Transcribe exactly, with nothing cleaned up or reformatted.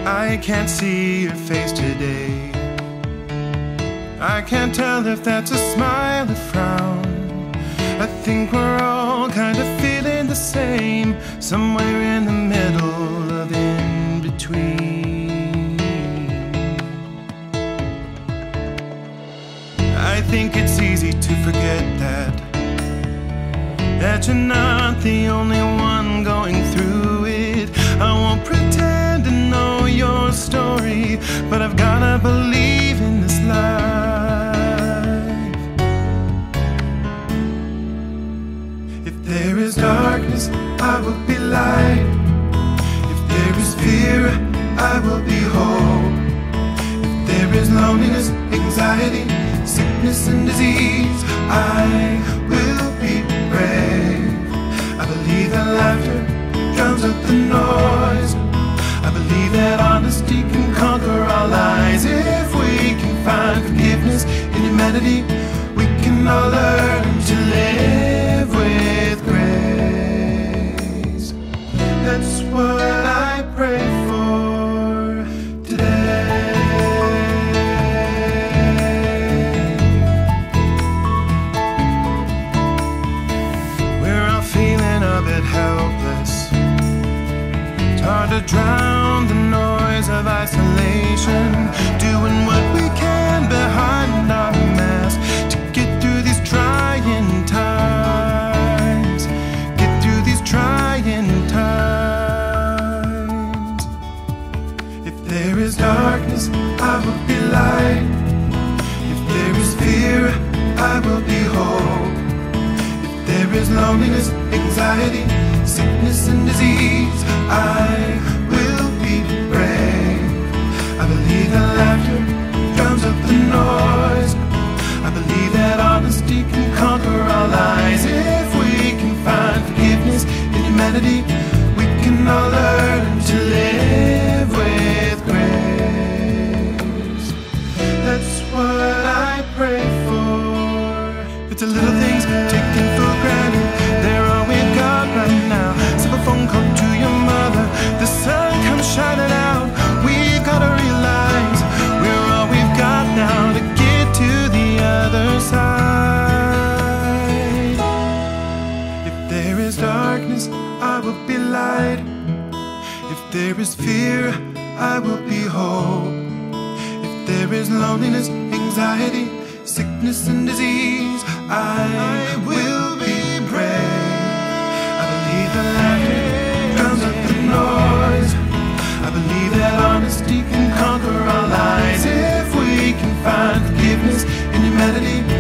I can't see your face today. I can't tell if that's a smile or frown. I think we're all kind of feeling the same, somewhere in the middle of in between. I think it's easy to forget that that you're not the only one going through it. I won't pretend to know your story, but I've gotta believe in this life. If there is darkness, I will be light. If there is fear, I will be hope. If there is loneliness, anxiety, sickness and disease, I will be brave. I believe that laughter drowns out the noise. I believe that honesty can conquer our lies. If we can find forgiveness in humanity, we can all learn to live with grace. That's what I pray for today. We're all feeling a bit helpless. It's hard to drown the noise of isolation, doing what we can behind our mask to get through these trying times. Get through these trying times. If there is darkness, I will be light. If there is fear, I will be hope. If there is loneliness, anxiety, sickness and disease, I will be brave. I believe that laughter drowns out the noise. I believe that honesty can conquer our lies. If we can find forgiveness in humanity, we can all learn to live with grace. That's what I pray for. It's the little things taken for granted. They're all we've got right now. Simple phone call to your mother. The sun comes shining out. We've got to realize we're all we've got now to get to the other side. If there is darkness, I will be light. If there is fear, I will be hope. If there is loneliness, anxiety, sickness and disease, I will be brave. I believe that laughter drowns out the noise. I believe that honesty can conquer our lies. If we can find forgiveness in humanity,